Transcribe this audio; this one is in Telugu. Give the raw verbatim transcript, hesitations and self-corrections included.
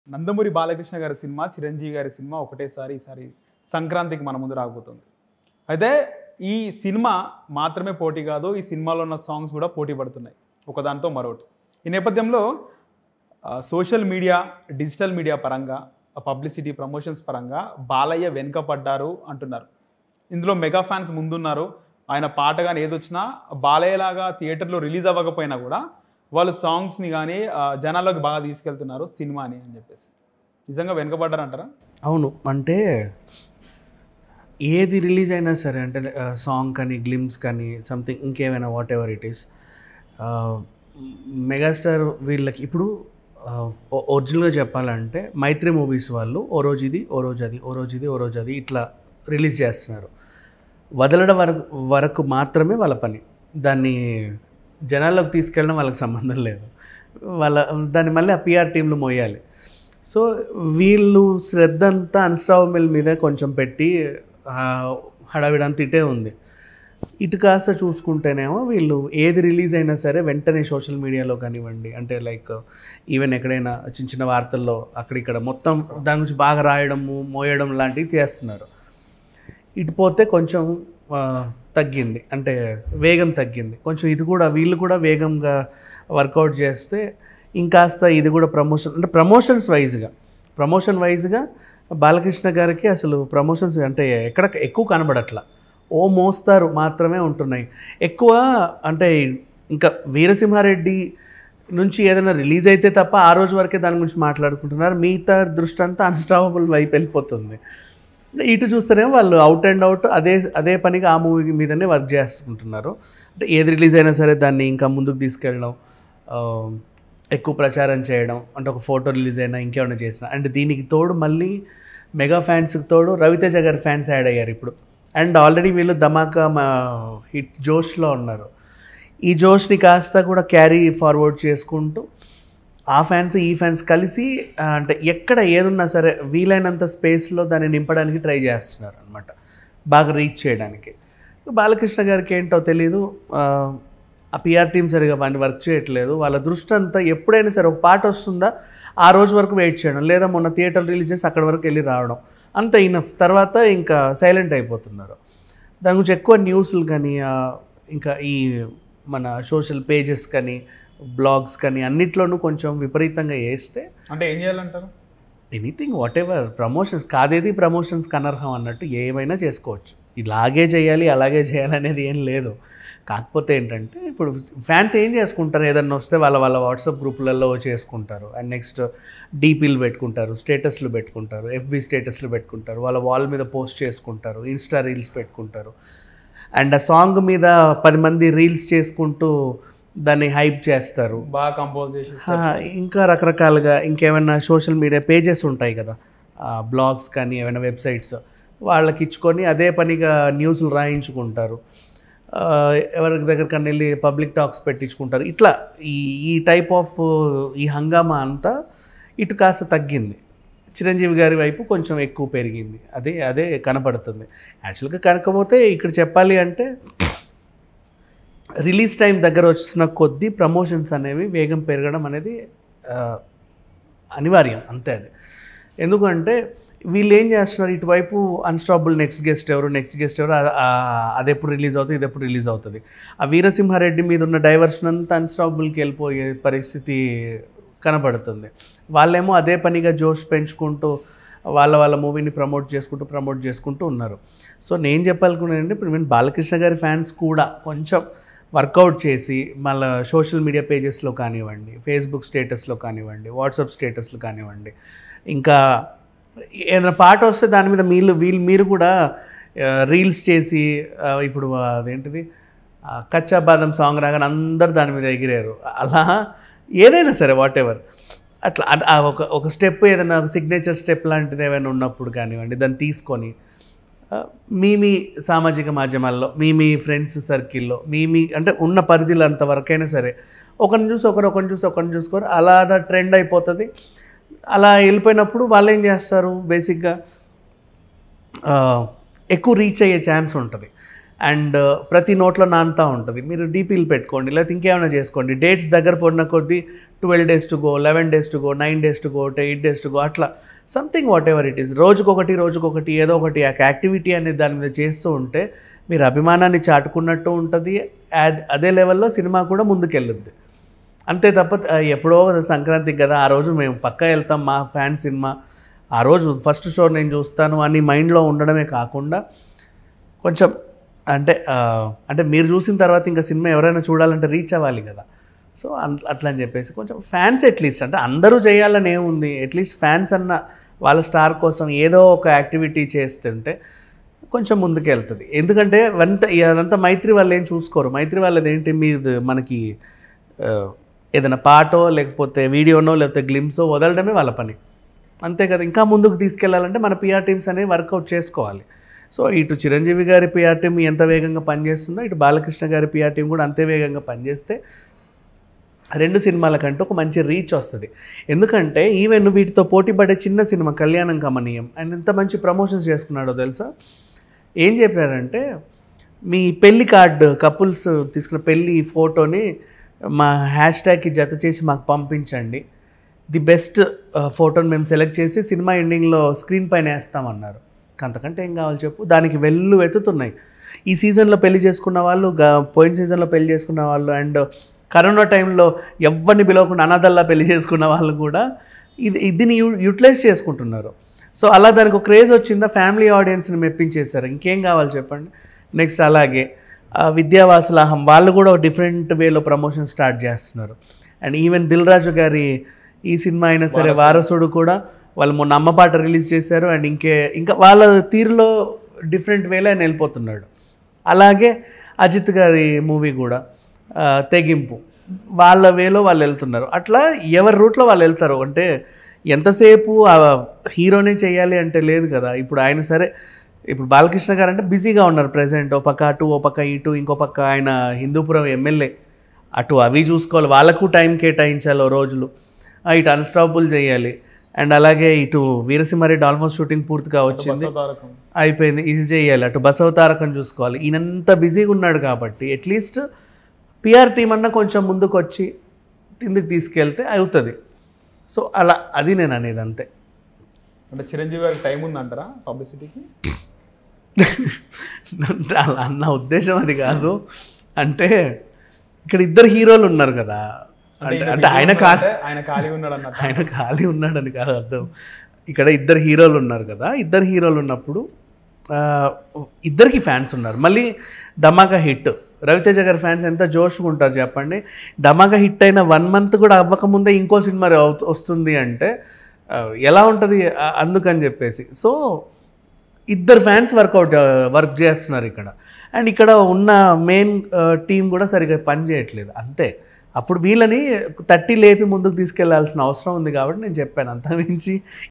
నందమూరి బాలకృష్ణ గారి సినిమా, చిరంజీవి గారి సినిమా ఒకటేసారి ఈసారి సంక్రాంతికి మన ముందు రాబోతుంది. అయితే ఈ సినిమా మాత్రమే పోటీ కాదు, ఈ సినిమాలో ఉన్న సాంగ్స్ కూడా పోటీ పడుతున్నాయి ఒకదానితో మరొకటి. ఈ నేపథ్యంలో సోషల్ మీడియా, డిజిటల్ మీడియా పరంగా, పబ్లిసిటీ ప్రమోషన్స్ పరంగా బాలయ్య వెనుకపడ్డారు అంటున్నారు. ఇందులో మెగా ఫ్యాన్స్ ముందున్నారు. ఆయన పాట కానీ ఏదొచ్చినా బాలయ్యలాగా థియేటర్లో రిలీజ్ అవ్వకపోయినా కూడా వాళ్ళు సాంగ్స్ని కానీ జనాల్లోకి బాగా తీసుకెళ్తున్నారు సినిమాని అని చెప్పేసి. నిజంగా వెనుకబడ్డారంటారా? అవును, అంటే ఏది రిలీజ్ అయినా సరే, అంటే సాంగ్ కానీ, గ్లిమ్స్ కానీ, సంథింగ్ ఇంకేమైనా whatever it is, megastar వీళ్ళకి ఇప్పుడు ఒరిజినల్గా చెప్పాలంటే మైత్రి మూవీస్ వాళ్ళు ఓ రోజు ఇది, ఓ రోజు అది, ఓ రోజు ఇది, ఓ రోజు అది ఇట్లా రిలీజ్ చేస్తున్నారు. వదలడం వరకు వరకు మాత్రమే వాళ్ళ పని. దాన్ని జనాల్లోకి తీసుకెళ్ళడం వాళ్ళకి సంబంధం లేదు. వాళ్ళ దాన్ని మళ్ళీ ఆ పిఆర్ టీంలు మోయాలి. సో వీళ్ళు శ్రద్ధ అంతా అన్స్టాపబుల్ మీదే కొంచెం పెట్టి హడావిడంత ఇటే ఉంది. ఇటు కాస్త చూసుకుంటేనేమో వీళ్ళు ఏది రిలీజ్ అయినా సరే వెంటనే సోషల్ మీడియాలో కానివ్వండి, అంటే లైక్ ఈవెన్ ఎక్కడైనా చిన్న చిన్న వార్తల్లో అక్కడిక్కడ మొత్తం దాని గురించి బాగా రాయడము, మోయడం లాంటివి చేస్తున్నారు. ఇటు పోతే కొంచెం తగ్గింది, అంటే వేగం తగ్గింది కొంచెం. ఇది కూడా వీళ్ళు కూడా వేగంగా వర్కౌట్ చేస్తే ఇంకాస్త ఇది కూడా ప్రమోషన్, అంటే ప్రమోషన్స్ వైజ్గా ప్రమోషన్ వైజ్గా బాలకృష్ణ గారికి అసలు ప్రమోషన్స్ అంటే ఎక్కడ ఎక్కువ కనబడట్లా, ఓ మోస్తారు మాత్రమే ఉంటున్నాయి ఎక్కువ. అంటే ఇంకా వీరసింహారెడ్డి నుంచి ఏదైనా రిలీజ్ అయితే తప్ప ఆ రోజు వరకే దాని గురించి మాట్లాడుకుంటున్నారు. మిగతా దృష్టి అంతా అన్స్టాపబుల్ వైపు వెళ్ళిపోతుంది. ఇటు చూస్తేనేమో వాళ్ళు అవుట్ అండ్ అవుట్ అదే అదే పనిగా ఆ మూవీ మీదనే వర్క్ చేసుకుంటున్నారు. అంటే ఏది రిలీజ్ అయినా సరే దాన్ని ఇంకా ముందుకు తీసుకెళ్ళడం, ఎక్కువ ప్రచారం చేయడం, అంటే ఒక ఫోటో రిలీజ్ అయినా ఇంకేమైనా చేసినా. అండ్ దీనికి తోడు మళ్ళీ మెగా ఫ్యాన్స్కి తోడు రవితేజ గారి ఫ్యాన్స్ యాడ్ అయ్యారు ఇప్పుడు. అండ్ ఆల్రెడీ వీళ్ళు ధమాకా మా హిట్ జోష్లో ఉన్నారు. ఈ జోష్ని కాస్త కూడా క్యారీ ఫార్వర్డ్ చేసుకుంటూ ఆ ఫ్యాన్స్ ఈ ఫ్యాన్స్ కలిసి అంటే ఎక్కడ ఏదున్నా సరే వీలైనంత స్పేస్లో దాన్ని నింపడానికి ట్రై చేస్తున్నారు అనమాట, బాగా రీచ్ చేయడానికి. బాలకృష్ణ గారికి ఏంటో తెలీదు, ఆ పిఆర్ టీం సరిగా వాడిని వర్క్ చేయట్లేదు. వాళ్ళ దృష్టి అంతా ఎప్పుడైనా సరే ఒక పాట వస్తుందా ఆ రోజు వరకు వెయిట్ చేయడం, లేదా మొన్న థియేటర్ రిలీజ్ చేసి అక్కడి వరకు వెళ్ళి రావడం, అంత ఇనఫ్. తర్వాత ఇంకా సైలెంట్ అయిపోతున్నారు. దాని గురించి ఎక్కువ న్యూస్లు కానీ, ఇంకా ఈ మన సోషల్ పేజెస్ కానీ, బ్లాగ్స్ కానీ అన్నిట్లోనూ కొంచెం విపరీతంగా వేస్తే, అంటే ఏం చేయాలంటారు? ఎనీథింగ్ వాట్ ఎవర్, ప్రమోషన్స్ కాదేది ప్రమోషన్స్కి అనర్హం అన్నట్టు ఏమైనా చేసుకోవచ్చు. ఇలాగే చేయాలి అలాగే చేయాలి అనేది ఏం లేదు. కాకపోతే ఏంటంటే ఇప్పుడు ఫ్యాన్స్ ఏం చేసుకుంటారు, ఏదన్నా వస్తే వాళ్ళ వాళ్ళ వాట్సాప్ గ్రూపులలో చేసుకుంటారు. అండ్ నెక్స్ట్ డీపీలు పెట్టుకుంటారు, స్టేటస్లు పెట్టుకుంటారు, ఎఫ్బీ స్టేటస్లు పెట్టుకుంటారు, వాళ్ళ వాల్ మీద పోస్ట్ చేసుకుంటారు, ఇన్స్టా రీల్స్ పెట్టుకుంటారు. అండ్ ఆ సాంగ్ మీద పది మంది రీల్స్ చేసుకుంటూ దాన్ని హైప్ చేస్తారు, బాగా కంపోజ్ చేసి. ఇంకా రకరకాలుగా ఇంకేమైనా సోషల్ మీడియా పేజెస్ ఉంటాయి కదా, బ్లాగ్స్ కానీ ఏమైనా వెబ్సైట్స్, వాళ్ళకి ఇచ్చుకొని అదే పనిగా న్యూస్లు రాయించుకుంటారు. ఎవరి దగ్గర కన్నా వెళ్ళి పబ్లిక్ టాక్స్ పెట్టించుకుంటారు. ఇట్లా ఈ ఈ టైప్ ఆఫ్ ఈ హంగామా అంతా ఇటు కాస్త తగ్గింది. చిరంజీవి గారి వైపు కొంచెం ఎక్కువ పెరిగింది. అదే అదే కనపడుతుంది. యాక్చువల్గా కనుకపోతే ఇక్కడ చెప్పాలి అంటే రిలీజ్ టైం దగ్గర వచ్చిన కొద్దీ ప్రమోషన్స్ అనేవి వేగం పెరగడం అనేది అనివార్యం, అంతే. అది ఎందుకంటే వీళ్ళు ఏం చేస్తున్నారు, ఇటువైపు అన్స్టాపబుల్ నెక్స్ట్ గెస్ట్ ఎవరు నెక్స్ట్ గెస్ట్ ఎవరు అది ఎప్పుడు రిలీజ్ అవుతుంది, ఇది ఎప్పుడు రిలీజ్ అవుతుంది. ఆ వీరసింహారెడ్డి మీద ఉన్న డైవర్షన్ అంతా అన్స్టాపబుల్కి వెళ్ళిపోయే పరిస్థితి కనబడుతుంది. వాళ్ళేమో అదే పనిగా జోష్ పెంచుకుంటూ వాళ్ళ వాళ్ళ మూవీని ప్రమోట్ చేసుకుంటూ ప్రమోట్ చేసుకుంటూ ఉన్నారు. సో నేను చెప్పాలనుకున్నానంటే ఇప్పుడు నేను బాలకృష్ణ గారి ఫ్యాన్స్ కూడా కొంచెం వర్కౌట్ చేసి మళ్ళీ సోషల్ మీడియా పేజెస్లో కానివ్వండి, ఫేస్బుక్ స్టేటస్లో కానివ్వండి, వాట్సాప్ స్టేటస్లో కానివ్వండి, ఇంకా ఏదైనా పాట వస్తే దాని మీద మీరు వీళ్ళు మీరు కూడా రీల్స్ చేసి, ఇప్పుడు అదేంటిది కచ్చా బాదం సాంగ్ రాగానే అందరు దాని మీద ఎగిరారు. అలా ఏదైనా సరే వాట్ ఎవర్ అట్లా ఒక ఒక స్టెప్ ఏదైనా సిగ్నేచర్ స్టెప్ లాంటిది ఏమైనా ఉన్నప్పుడు కానివ్వండి, దాన్ని తీసుకొని మీ మీ సామాజిక మాధ్యమాల్లో మీ మీ ఫ్రెండ్స్ సర్కిల్లో మీ మీ అంటే ఉన్న పరిధిలో అంతవరకైనా సరే ఒకరిని చూసి ఒకరు ఒకరిని చూసి ఒకరిని చూసుకోరు, అలా ట్రెండ్ అయిపోతుంది. అలా వెళ్ళిపోయినప్పుడు వాళ్ళు ఏం చేస్తారు, బేసిక్గా ఎక్కువ రీచ్ అయ్యే ఛాన్స్ ఉంటుంది. అండ్ ప్రతి నోట్లో నానుతూ ఉంటుంది. మీరు డీపీలు పెట్టుకోండి, లేకపోతే ఇంకేమైనా చేసుకోండి. డేట్స్ దగ్గర పడిన కొద్దీ twelve days to go, eleven days to go, nine days to go, eight days to go, అట్లా something whatever it is, రోజుకొకటి రోజుకొకటి ఏదో ఒకటి యాక్టివిటీ అనేది దాని మీద చేస్తూ ఉంటే మీరు అభిమానాన్ని చాటుకున్నట్టు ఉంటుంది. అదే లెవెల్లో సినిమా కూడా ముందుకెళ్ళుద్ది. అంతే తప్ప ఎప్పుడో సంక్రాంతికి కదా ఆ రోజు మేము పక్కా వెళ్తాం మా ఫ్యాన్ సినిమా, ఆ రోజు ఫస్ట్ షో నేను చూస్తాను అని మైండ్లో ఉండడమే కాకుండా కొంచెం అంటే అంటే మీరు చూసిన తర్వాత ఇంకా సినిమా ఎవరైనా చూడాలంటే రీచ్ అవ్వాలి కదా. సో అట్లా అని చెప్పేసి కొంచెం ఫ్యాన్స్ అట్లీస్ట్, అంటే అందరూ చేయాలని ఏముంది, అట్లీస్ట్ ఫ్యాన్స్ అన్న వాళ్ళ స్టార్ కోసం ఏదో ఒక యాక్టివిటీ చేస్తుంటే కొంచెం ముందుకు వెళ్తుంది. ఎందుకంటే వంట అదంతా మైత్రి వాళ్ళు ఏం చూసుకోరు. మైత్రి వాళ్ళది ఏంటి, మీరు మనకి ఏదైనా పాటో లేకపోతే వీడియోనో లేకపోతే గ్లిమ్సో వదలడమే వాళ్ళ పని, అంతే కదా. ఇంకా ముందుకు తీసుకెళ్లాలంటే మన పిఆర్ టీమ్స్ అనేవి వర్కౌట్ చేసుకోవాలి. సో ఇటు చిరంజీవి గారి పిఆర్ టీం ఎంత వేగంగా పనిచేస్తుందో ఇటు బాలకృష్ణ గారి పిఆర్ టీం కూడా అంతే వేగంగా పనిచేస్తే రెండు సినిమాలకంటూ ఒక మంచి రీచ్ వస్తుంది. ఎందుకంటే ఈవెన్ వీటితో పోటీ పడే చిన్న సినిమా కళ్యాణం కమనీయం అండ్ ఎంత మంచి ప్రమోషన్స్ చేసుకున్నాడో తెలుసా. ఏం చెప్పారంటే మీ పెళ్లి కార్డు కపుల్స్ తీసుకున్న పెళ్ళి ఫోటోని మా హ్యాష్ ట్యాగ్కి జత చేసి మాకు పంపించండి, ది బెస్ట్ ఫోటోని మేము సెలెక్ట్ చేసి సినిమా ఎండింగ్లో స్క్రీన్ పైన వేస్తామన్నారు. అంతకంటే ఏం కావాలి చెప్పు. దానికి వెళ్ళు వెతుతున్నాయి. ఈ సీజన్లో పెళ్లి చేసుకున్న వాళ్ళు, పోయిన సీజన్లో పెళ్లి చేసుకున్న వాళ్ళు, అండ్ కరోనా టైంలో ఎవరిని పిలవకుండా అనాథల్లా పెళ్లి చేసుకున్న వాళ్ళు కూడా ఇది దీన్ని యూ యూటిలైజ్ చేసుకుంటున్నారు. సో అలా దానికి ఒక క్రేజ్ వచ్చిందా, ఫ్యామిలీ ఆడియన్స్ని మెప్పించేశారు. ఇంకేం కావాలి చెప్పండి. నెక్స్ట్ అలాగే విద్యావాసులాహం వాళ్ళు కూడా డిఫరెంట్ వేలో ప్రమోషన్ స్టార్ట్ చేస్తున్నారు. అండ్ ఈవెన్ దిల్ రాజు గారి ఈ సినిమా అయినా సరే వారసుడు కూడా వాళ్ళు మొన్న అమ్మపాట రిలీజ్ చేశారు. అండ్ ఇంకే ఇంకా వాళ్ళ తీరులో డిఫరెంట్ వేలో ఆయన వెళ్ళిపోతున్నాడు. అలాగే అజిత్ గారి మూవీ కూడా తెగింపు వాళ్ళ వేలో వాళ్ళు వెళ్తున్నారు. అట్లా ఎవరి రూట్లో వాళ్ళు వెళ్తారు. అంటే ఎంతసేపు హీరోనే చేయాలి అంటే లేదు కదా. ఇప్పుడు ఆయన సరే ఇప్పుడు బాలకృష్ణ గారు అంటే బిజీగా ఉన్నారు ప్రజెంట్. ఓ పక్క అటు, ఓ పక్క ఇటు, ఇంకో పక్క ఆయన హిందూపురం ఎమ్మెల్యే, అటు అవి చూసుకోవాలి, వాళ్ళకు టైం కేటాయించాలి రోజులు, ఇటు అన్స్టాపబుల్ చేయాలి. అండ్ అలాగే ఇటు వీరసింహారెడ్డి ఆల్మోస్ట్ షూటింగ్ పూర్తిగా వచ్చింది, అయిపోయింది, ఇది చేయాలి, అటు బసవతారకం చూసుకోవాలి. ఈయనంత బిజీగా ఉన్నాడు కాబట్టి అట్లీస్ట్ పిఆర్ టీం అన్న కొంచెం ముందుకు వచ్చి కిందకి తీసుకెళ్తే అవుతుంది. సో అలా అది నేను అనేది అంతే. అంటే చిరంజీవి గారికి టైం ఉందంటారా పబ్లిసిటీకి? అలా అన్న ఉద్దేశం అది కాదు. అంటే ఇక్కడ ఇద్దరు హీరోలు ఉన్నారు కదా, అంటే ఆయన ఖాళీ ఆయన ఖాళీ ఉన్నాడు అన్న ఆయన ఖాళీ ఉన్నాడని కాదు అర్థం. ఇక్కడ ఇద్దరు హీరోలు ఉన్నారు కదా, ఇద్దరు హీరోలు ఉన్నప్పుడు ఇద్దరికి ఫ్యాన్స్ ఉన్నారు. మళ్ళీ ధమాకా హిట్, రవితేజ గారి ఫ్యాన్స్ ఎంత జోష్గా ఉంటారు చెప్పండి. ధమాకా హిట్ అయిన వన్ మంత్ కూడా అవ్వకముందే ఇంకో సినిమా వస్తుంది అంటే ఎలా ఉంటుంది. అందుకని చెప్పేసి సో ఇద్దరు ఫ్యాన్స్ వర్కౌట్ వర్క్ చేస్తున్నారు ఇక్కడ. అండ్ ఇక్కడ ఉన్న మెయిన్ టీం కూడా సరిగ్గా పని చేయట్లేదు అంతే. అప్పుడు వీళ్ళని తట్టి లేపి ముందుకు తీసుకెళ్లాల్సిన అవసరం ఉంది కాబట్టి నేను చెప్పాను. అంతమించి